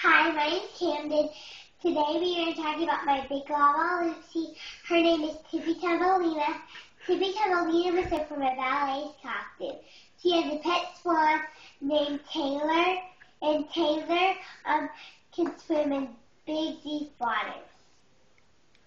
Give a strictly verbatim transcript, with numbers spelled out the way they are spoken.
Hi, my name's Kamden. Today we are going to talk about my big Lalaloopsy. Her name is Tippy Tumbleina. Tippy Tumbleina was sent from a ballet costume. She has a pet swan named Taylor, and Taylor um, can swim in big, deep waters.